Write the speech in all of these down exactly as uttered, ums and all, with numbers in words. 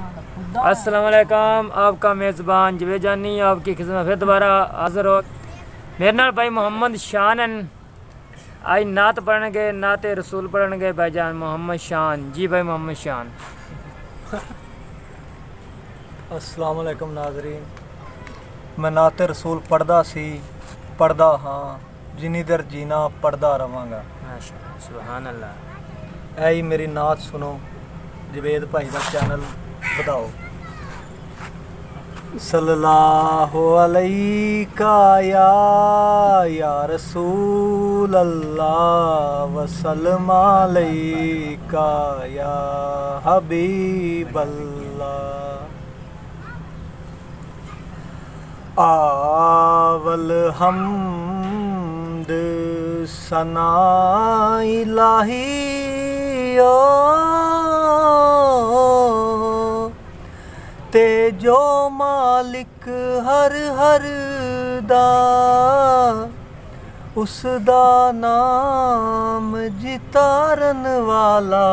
अस्सलाम वालेकुम, आपका मेज़बान जवेद जानी आपकी खिदमत फिर दोबारा हाज़िर हो। मेरे नाल भाई मोहम्मद शान हैं। आज नात पढ़ेंगे, नाते रसूल पढ़ेंगे भाईजान मोहम्मद शान जी। भाई मोहम्मद शान। अस्सलाम वालेकुम नाज़रीन, मैं नाते रसूल पढ़दा सी, पढ़दा हाँ, जिन्नी देर जीना पढ़दा रवांगा। माशाअल्लाह, सुभान अल्लाह। ऐ मेरी नात सुनो, जवेद भाई का चैनल बताओ। सल्लल्लाहु अलैका या या रसूल अल्लाह वसल्लम अलैका या हबीब अल्लाह। आवल हमद सना इलाही ओ ते जो मालिक हर हर दा उस दा नाम जितारन वाला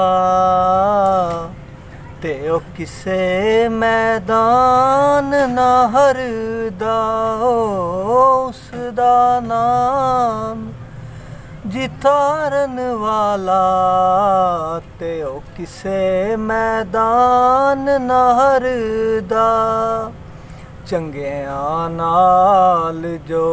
ते ओ किसे मैदान ना हरदा उस दा नाम जितारन वाला ते ओ किसे मैदान ना हरदा। चंगियां नाल जो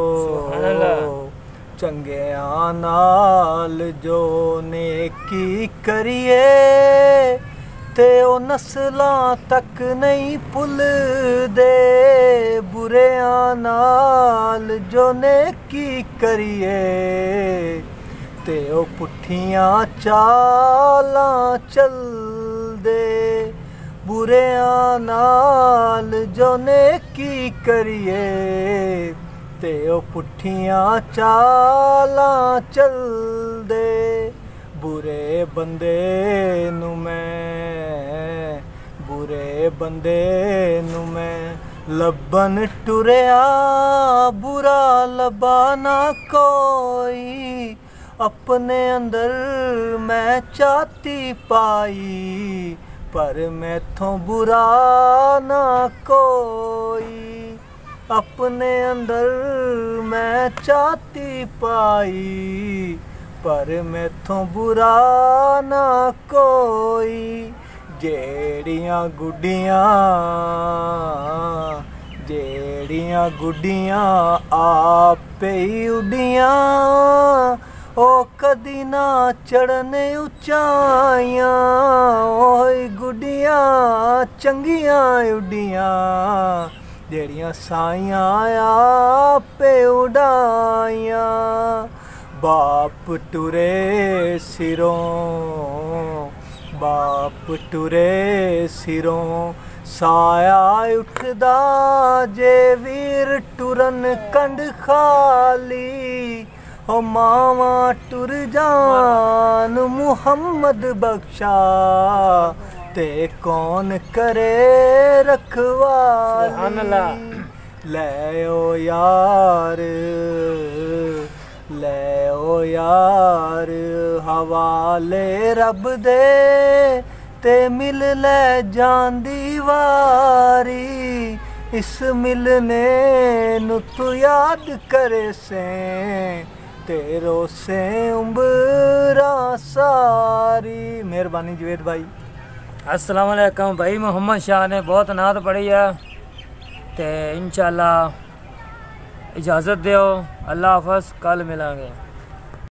चंगियां नाल जो नेकी करिए ते ओ नस्लां तक नहीं भुलदे। बुरियां नाल जो नेकी करिए ते ओ पुट्ठियां चालां चलदे। बुरियां नाल जो नेकी करिए ते ओ पुट्ठियां चालां चलदे। बुरे बंदे नू मैं बुरे बंदे नू मैं लब्बन टुरिया बुरा लबा ना कोई। अपने अंदर मैं चाहती पाई पर मैथों बुरा ना कोई। अपने अंदर मैं चाहती पाई पर मैथों बुरा ना कोई। जेड़ियां गुड्डियां जेड़ियां गुड्डियां आपे ही उड्डियां ओ कदी ना चढ़ने उचाइयां। ओए गुड्डियां चंगियां उड्डियां जेड़ियां साइयां आपे उड़ाइयां। बाप टुरे सिरों बाप टुरे सिरों साया उठदा जे वीर टुरन कंड खाली। ओ मावा टुर जान मुहम्मद बख्शा ते कौन करे रखवाली। ले ओ यार ले ओ यार हवाले रब दे ते मिल ले जांदी वारी। इस मिलने नु तू याद करे से तेरो से उम्रा सारी। मेहरबानी जवेद भाई। अस्सलाम वालेकुम भाई मोहम्मद शाह ने बहुत नात पढ़ी है ते इंशाअल्लाह इजाज़त दो। अल्लाह हाफ़िज़, कल मिलेंगे।